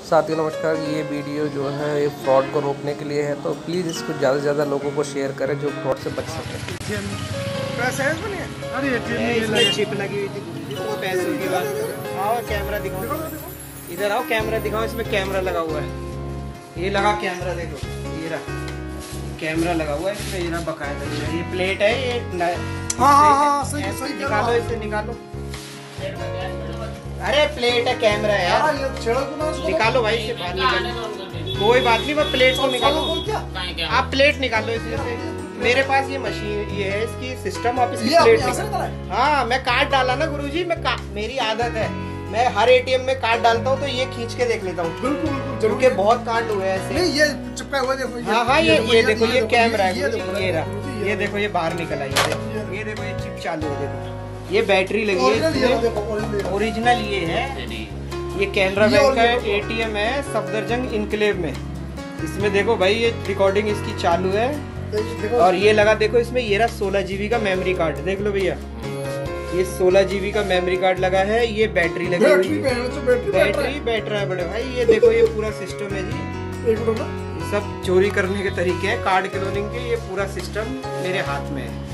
साथियों नमस्कार। ये वीडियो जो है ये फ्रॉड को रोकने के लिए है, तो प्लीज़ इसको ज़्यादा से ज़्यादा लोगों को शेयर करें जो फ्रॉड से बच सकें। इसमें चिप लगी हुई थी, वो पैसों की बात। आओ कैमरा दिखाओ, इधर आओ कैमरा दिखाओ। इसमें कैमरा लगा हुआ है, ये लगा कैमरा, देखो ये रहा कैमरा लगा हुआ है इसमें, ये रहा बकायदा। ये प्लेट है, ये सही निकालो, इसे निकालो। अरे प्लेट है, कैमरा है यार, निकालो भाई इसे बाहर निकालो। कोई बात नहीं, बस प्लेट को निकालो। आप प्लेट निकालो इसमें से। मेरे पास ये मशीन ये है, इसकी सिस्टम, आप इसकी प्लेट निकालो। हाँ मैं कार्ड डाला ना गुरुजी, मेरी आदत है, मैं हर एटीएम में कार्ड डालता हूँ तो ये खींच के देख लेता हूँ। बिल्कुल, क्योंकि बहुत कार्ड हुए ऐसे। नहीं ये चिपका हुआ देखो। हाँ हाँ ये देखो, ये कैमरा है, ये रहा, ये देखो ये बाहर निकल आई, ये देखो ये चिप चालू है, देखो ये बैटरी लगी है, ओरिजिनल ये है। ये कैनरा बैंक का एटीएम है सफदरजंग इनक्लेव में। इसमें देखो भाई ये रिकॉर्डिंग इसकी चालू है, और ये लगा देखो इसमें, ये रहा 16 GB का मेमोरी कार्ड, देख लो भैया ये 16 GB का मेमोरी कार्ड लगा है। ये बैटरी लगी हुई है, बैटरी है बड़े भाई। ये देखो ये पूरा सिस्टम है जी, ये सब चोरी करने के तरीके हैं कार्ड क्लोनिंग के। ये पूरा सिस्टम मेरे हाथ में है,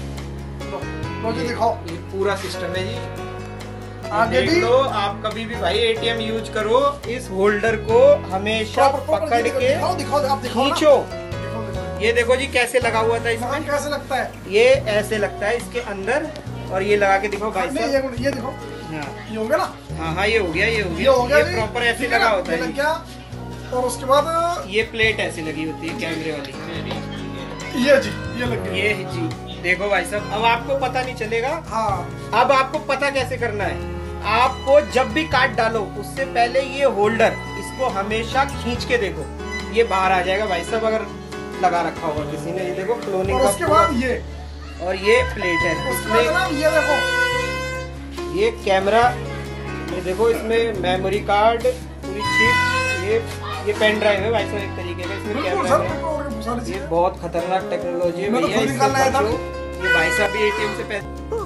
ये पूरा सिस्टम है जी। आगे देख लो, आप कभी भी भाई एटीएम यूज करो, इस होल्डर को हमेशा पकड़ के खींचो। ये देखो जी कैसे लगा हुआ था इसमें, कैसे लगता है, ये ऐसे लगता है इसके अंदर। और ये लगा के दिखाओ भाई साहब, ये देखो, हाँ ये हो गया ना, हाँ हाँ ये हो गया, ये प्रॉपर ऐसे लगा होता है। और उसके बाद ये प्लेट ऐसे लगी होती है कैमरे वाली, ये जी ये लगी, ये जी देखो भाई साहब। अब आपको पता नहीं चलेगा। हाँ अब आपको पता कैसे करना है, आपको जब भी कार्ड डालो उससे पहले ये होल्डर, इसको हमेशा खींच के देखो, ये बाहर आ जाएगा भाई साहब अगर लगा रखा होगा किसी ने। ये देखो क्लोनिंग का, उसके बाद ये और ये प्लेट है इसमें, ये देखो ये कैमरा, ये देखो इसमें मेमोरी कार्ड, पूरी चिप, ये पेन ड्राइव है भाई साहब एक तरीके का, इसमें कैमरा है। ये बहुत खतरनाक टेक्नोलॉजी है भैया, ये भाई साहब भी एटीएम से पैसे